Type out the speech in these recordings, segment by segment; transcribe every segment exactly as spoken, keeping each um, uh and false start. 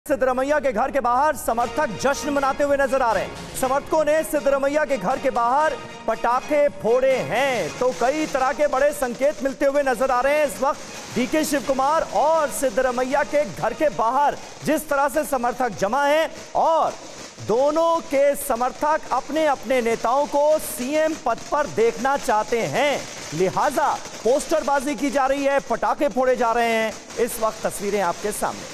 सिद्धरमैया के घर के बाहर समर्थक जश्न मनाते हुए नजर आ रहे हैं। समर्थकों ने सिद्धरमैया के घर के बाहर पटाखे फोड़े हैं तो कई तरह के बड़े संकेत मिलते हुए नजर आ रहे हैं। इस वक्त डीके शिव कुमार और सिद्धरमैया के घर के बाहर जिस तरह से समर्थक जमा हैं और दोनों के समर्थक अपने अपने नेताओं को सीएम पद पर देखना चाहते हैं, लिहाजा पोस्टरबाजी की जा रही है, पटाखे फोड़े जा रहे हैं। इस वक्त तस्वीरें आपके सामने।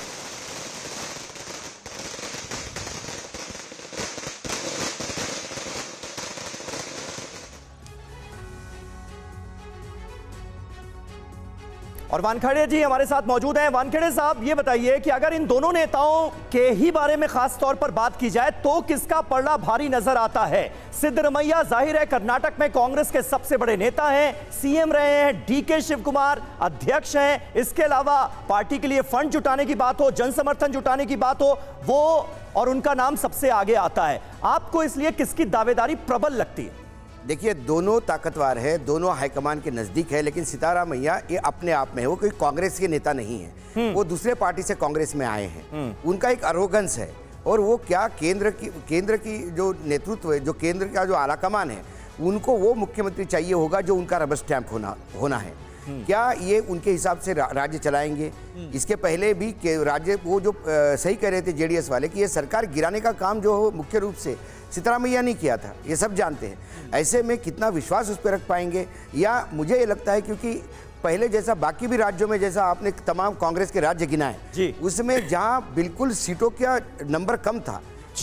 और वानखेड़े जी हमारे साथ मौजूद हैं। वानखेड़े साहब, ये बताइए कि अगर इन दोनों नेताओं के ही बारे में खास तौर पर बात की जाए तो किसका पलड़ा भारी नजर आता है? सिद्धरमैया जाहिर है कर्नाटक में कांग्रेस के सबसे बड़े नेता हैं, सीएम रहे हैं, डीके शिव कुमार अध्यक्ष हैं। इसके अलावा पार्टी के लिए फंड जुटाने की बात हो, जन समर्थन जुटाने की बात हो, वो और उनका नाम सबसे आगे आता है। आपको इसलिए किसकी दावेदारी प्रबल लगती है? देखिए, दोनों ताकतवर है, दोनों हाईकमान के नजदीक है, लेकिन सिद्धारमैया ये अपने आप में है, वो कोई कांग्रेस के नेता नहीं है, वो दूसरे पार्टी से कांग्रेस में आए हैं। उनका एक अरोगेंस है और वो क्या केंद्र की केंद्र की जो नेतृत्व है, जो केंद्र का जो आलाकमान है, उनको वो मुख्यमंत्री चाहिए होगा जो उनका रबर स्टैंप होना होना है। क्या ये उनके हिसाब से रा, राज्य चलाएंगे? इसके पहले भी राज्य वो जो आ, सही कह रहे थे जेडीएस वाले कि ये सरकार गिराने का काम जो हो मुख्य रूप से सिद्धरमैया नहीं किया था, ये सब जानते हैं। ऐसे में कितना विश्वास उस पर रख पाएंगे? या मुझे ये लगता है क्योंकि पहले जैसा बाकी भी राज्यों में जैसा आपने तमाम कांग्रेस के राज्य गिनाए, उसमें जहाँ बिल्कुल सीटों का नंबर कम था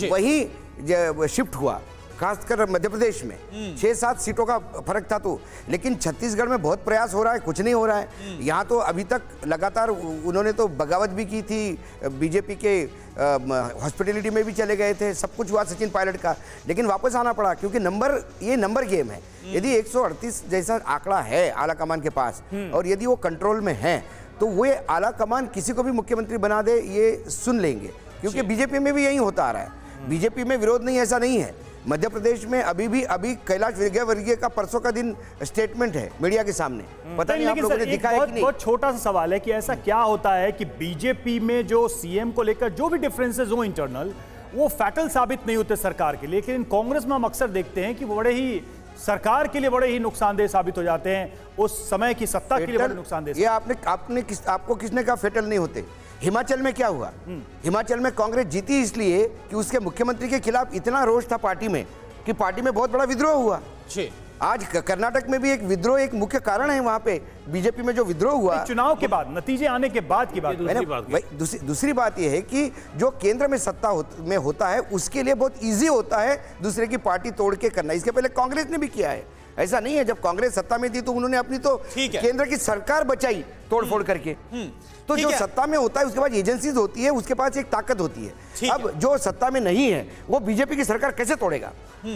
वही शिफ्ट हुआ, खासकर मध्य प्रदेश में छह सात सीटों का फर्क था तो, लेकिन छत्तीसगढ़ में बहुत प्रयास हो रहा है, कुछ नहीं हो रहा है। यहाँ तो अभी तक लगातार उन्होंने तो बगावत भी की थी, बीजेपी के हॉस्पिटलिटी में भी चले गए थे, सब कुछ हुआ सचिन पायलट का, लेकिन वापस आना पड़ा क्योंकि नंबर ये नंबर गेम है। यदि एक सौ अड़तीस जैसा आंकड़ा है आला कमान के पास और यदि वो कंट्रोल में है तो वो आला कमान किसी को भी मुख्यमंत्री बना दे, ये सुन लेंगे, क्योंकि बीजेपी में भी यही होता आ रहा है। बीजेपी में विरोध नहीं, ऐसा नहीं है। मध्य प्रदेश में अभी भी अभी कैलाश विजयवर्गीय का परसों का दिन स्टेटमेंट है मीडिया के सामने, पता नहीं आप लोगों ने दिखाया कि नहीं। बहुत छोटा सा सवाल है कि ऐसा क्या होता है कि बीजेपी में जो सीएम को लेकर जो भी डिफरेंसेस हो इंटरनल, वो फैटल साबित नहीं होते सरकार के लिए, लेकिन कांग्रेस में हम अक्सर देखते हैं कि वो बड़े ही सरकार के लिए बड़े ही नुकसानदेह साबित हो जाते हैं, उस समय की सत्ता के लिए बड़े नुकसानदेह। ये आपने आपने किस आपको किसने कहा फेटल नहीं होते? हिमाचल में क्या हुआ? हिमाचल में कांग्रेस जीती इसलिए कि उसके मुख्यमंत्री के खिलाफ इतना रोष था पार्टी में कि पार्टी में बहुत बड़ा विद्रोह हुआ। आज कर्नाटक में भी एक विद्रोह एक मुख्य कारण है, वहां पे बीजेपी में जो विद्रोह हुआ चुनाव के बाद, नतीजे आने के बाद की बात। दूसरी बात दूसरी, दूसरी बात यह है कि जो केंद्र में सत्ता हो, में होता है उसके लिए बहुत इजी होता है दूसरे की पार्टी तोड़ के करना। इसके पहले कांग्रेस ने भी किया है, ऐसा नहीं है। जब कांग्रेस सत्ता में थी तो उन्होंने अपनी तो केंद्र की सरकार बचाई तोड़फोड़ करके। तो जो सत्ता में होता है उसके पास एजेंसीज होती है, उसके पास एक ताकत होती है। अब जो सत्ता में नहीं है वो बीजेपी की सरकार कैसे तोड़ेगा?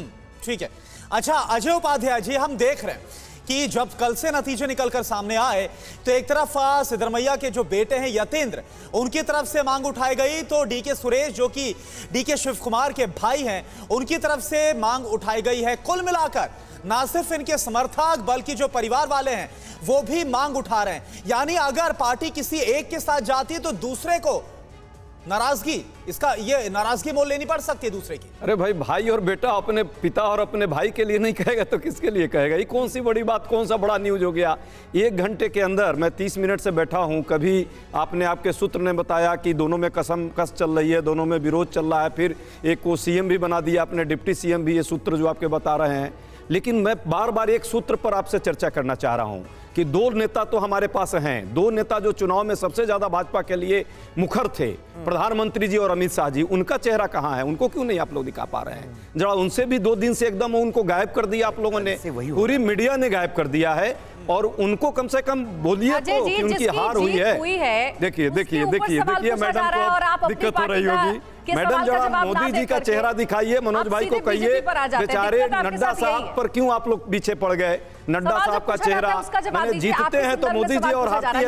ठीक है। अच्छा अजय उपाध्याय जी, हम देख रहे हैं कि जब कल से नतीजे निकलकर सामने आए तो एक तरफ सिद्धरमैया के जो बेटे हैं यतेंद्र, उनकी तरफ से मांग उठाई गई, तो डीके सुरेश जो कि डीके शिव कुमार के भाई हैं, उनकी तरफ से मांग उठाई गई है। कुल मिलाकर ना सिर्फ इनके समर्थक बल्कि जो परिवार वाले हैं वो भी मांग उठा रहे हैं। यानी अगर पार्टी किसी एक के साथ जाती है तो दूसरे को नाराजगी, इसका ये नाराजगी मोल लेनी पड़ सकती है दूसरे की। अरे भाई, भाई और बेटा अपने पिता और अपने भाई के लिए नहीं कहेगा तो किसके लिए कहेगा? ये कौन सी बड़ी बात, कौन सा बड़ा न्यूज हो गया? एक घंटे के अंदर मैं तीस मिनट से बैठा हूं, कभी आपने आपके सूत्र ने बताया कि दोनों में कसम कस चल रही है, दोनों में विरोध चल रहा है, फिर एक को सीएम भी बना दिया अपने, डिप्टी सीएम भी, ये सूत्र जो आपके बता रहे हैं। लेकिन मैं बार बार एक सूत्र पर आपसे चर्चा करना चाह रहा हूं कि दो नेता तो हमारे पास हैं, दो नेता जो चुनाव में सबसे ज्यादा भाजपा के लिए मुखर थे, प्रधानमंत्री जी और अमित शाह जी, उनका चेहरा कहां है? उनको क्यों नहीं आप लोग दिखा पा रहे हैं? जरा उनसे भी दो दिन से एकदम उनको गायब कर दिया आप लोगों ने, पूरी मीडिया ने गायब कर दिया है। और उनको कम से कम बोलिए तो कि उनकी हार हुई है। देखिए देखिए देखिए देखिए मैडम को दिक्कत हो रही होगी। मैडम जरा मोदी जी का चेहरा दिखाइए, मनोज भाई को कहिए बेचारे नड्डा साहब पर क्यों आप लोग पीछे पड़ गए? नड्डा साहब का चेहरा, मैंने जीतते हैं तो मोदी जी और हारती है